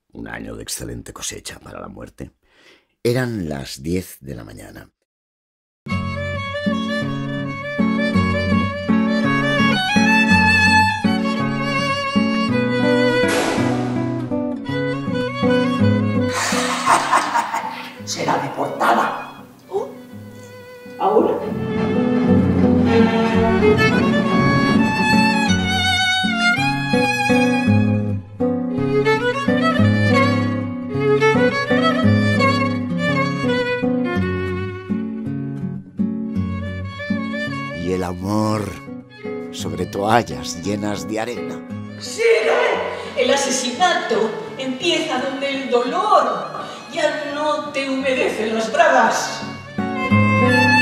un año de excelente cosecha para la muerte. Eran las 10 de la mañana. Será deportada. ¿Ahora? Y el amor sobre toallas llenas de arena. ¡Será! El asesinato empieza donde el dolor ya no te humedece las bragas.